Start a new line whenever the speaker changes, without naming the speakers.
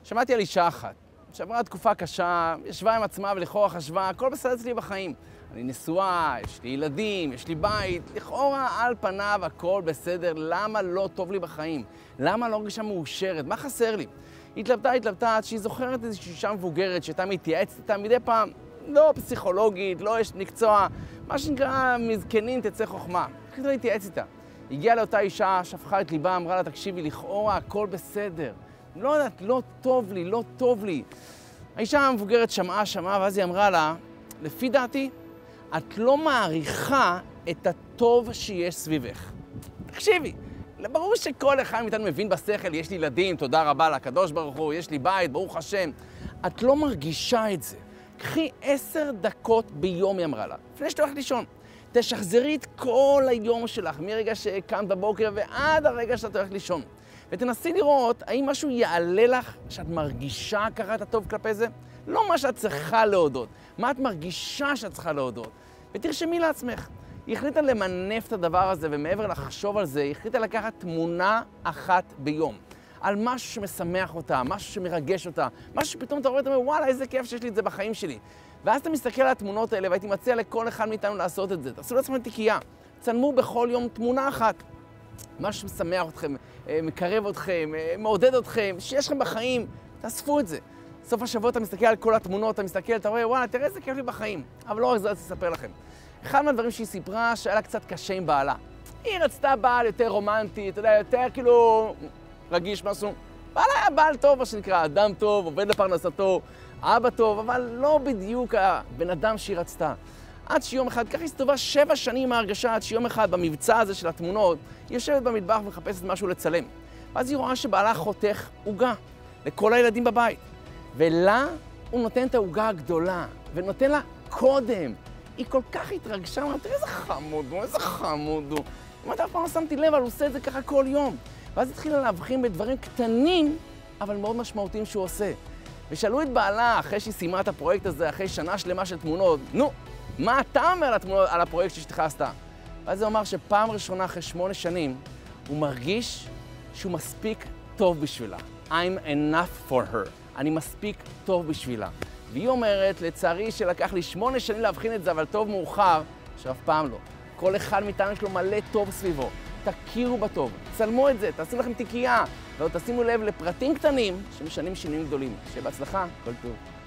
שמעתי על אישה אחת, שעברה תקופה קשה, ישבה עם עצמה ולכאורה חשבה, הכל בסדר אצלי בחיים. אני נשואה, יש לי ילדים, יש לי בית, לכאורה על פניו הכל בסדר, למה לא טוב לי בחיים? למה לא רגישה מאושרת? מה חסר לי? התלבטה, עד שהיא זוכרת איזושהי אישה מבוגרת שהייתה מתייעצת איתה מדי פעם, לא פסיכולוגית, לא אשת מקצוע, מה שנקרא מזקנים תצא חוכמה. החליטה להתייעץ איתה. הגיעה לאותה אישה, שפכה את ליבה, אמרה לה, תקשיבי, לכאורה הכל בסדר. לא יודעת, לא טוב לי. האישה המבוגרת שמעה, ואז היא אמרה לה, לפי דעתי, את לא מעריכה את הטוב שיש סביבך. תקשיבי, ברור שכל אחד מאיתנו מבין בשכל, יש לי ילדים, תודה רבה לקדוש ברוך הוא, יש לי בית, ברוך השם. את לא מרגישה את זה. קחי 10 דקות ביום, היא אמרה לה, לפני שאתה הולכת לישון. תשחזרי את כל היום שלך, מרגע שקמת בבוקר ועד הרגע שאתה הולכת לישון. ותנסי לראות האם משהו יעלה לך שאת מרגישה ככה את הטוב כלפי זה. לא מה שאת צריכה להודות, מה את מרגישה שאת צריכה להודות. ותרשמי לעצמך. היא החליטה למנף את הדבר הזה, ומעבר לחשוב על זה, היא החליטה לקחת תמונה אחת ביום. על משהו שמשמח אותה, משהו שמרגש אותה, משהו שפתאום אתה רואה, אתה אומר, וואלה, איזה כיף שיש לי את זה בחיים שלי. ואז אתה מסתכל על התמונות האלה, והייתי מציע לכל אחד מאיתנו לעשות את זה. תעשו לעצמם תיקייה. צלמו בכל יום תמונה אחת. משהו שמשמח אתכם, מקרב אתכם, מעודד אתכם, שיש לכם בחיים, תאספו את זה. סוף השבוע אתה מסתכל על כל התמונות, אתה מסתכל, אתה רואה, וואלה, תראה איזה כיף לי בחיים. אבל לא רק זה, אני אספר לכם. אחד מהדברים שהיא סיפרה, שהיה לה קצת קשה עם בעלה. היא רצתה בעל יותר רומנטי, אתה יודע, יותר כאילו רגיש משהו. בעל היה בעל טוב, מה שנקרא, אדם טוב, עובד לפרנסתו, אבא טוב, אבל לא בדיוק הבן אדם שהיא רצתה. עד שיום אחד, ככה הסתובבה 7 שנים מההרגשה, עד שיום אחד במבצע הזה של התמונות, היא יושבת במטבח ומחפשת משהו לצלם. ואז היא רואה שבעלה חותך עוגה לכל הילדים בבית. ולה הוא נותן את העוגה הגדולה, ונותן לה קודם. היא כל כך התרגשה, אמרה, תראה איזה חמוד הוא. אם אתה אף פעם לא שמתי לב, אבל הוא עושה את זה ככה כל יום. ואז התחילה להבחין בדברים קטנים, אבל מאוד משמעותיים שהוא עושה. ושאלו את בעלה, אחרי שהיא סיימה את הפרויקט הזה, אחרי שנה שלמה של תמונות, נו, מה אתה אומר על הפרויקט שאשתך עשתה? ואז הוא אמר שפעם ראשונה אחרי 8 שנים, הוא מרגיש שהוא מספיק טוב בשבילה. I'm enough for her. אני מספיק טוב בשבילה. והיא אומרת, לצערי שלקח לי 8 שנים להבחין את זה, אבל טוב מאוחר, שאף פעם לא. כל אחד מאיתנו יש לו מלא טוב סביבו. תכירו בטוב, צלמו את זה, תעשו לכם תיקייה, ותשימו לב לפרטים קטנים שמשנים שינויים גדולים. שיהיה בהצלחה, כל טוב.